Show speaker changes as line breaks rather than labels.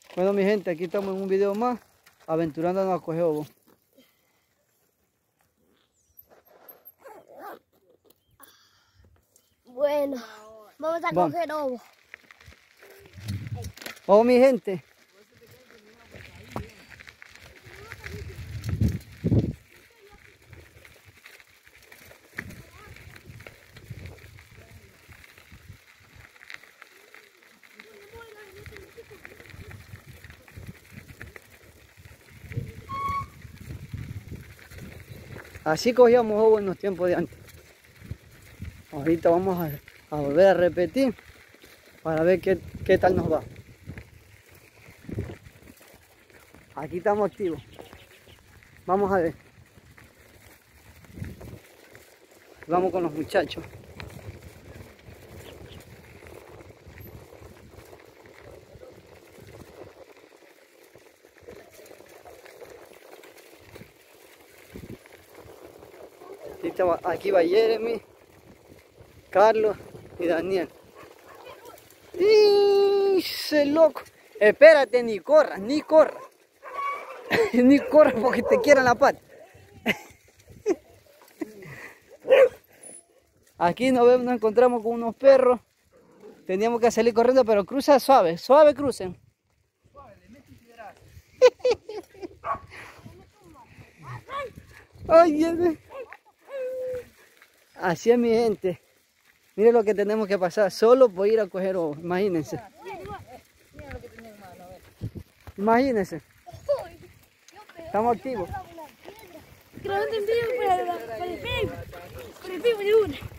Bueno, mi gente, aquí estamos en un video más, aventurándonos a coger ovo.
Bueno, vamos a coger ovo.
Oh, mi gente. Así cogíamos ovo en los tiempos de antes. Ahorita vamos a volver a repetir para ver qué tal nos va. Aquí estamos activos. Vamos a ver. Vamos con los muchachos. Aquí va Jeremy, Carlos y Daniel. ¡Ese loco! Espérate, ni corras, ni corras. Ni corras porque te quieran la pata. Aquí nos encontramos con unos perros. Teníamos que salir corriendo, pero cruza suave, suave crucen. Oye, así es, mi gente. Miren lo que tenemos que pasar solo por ir a coger ovo. Imagínense. Imagínense. Estamos activos.
Grabando en video para el Facebook de una.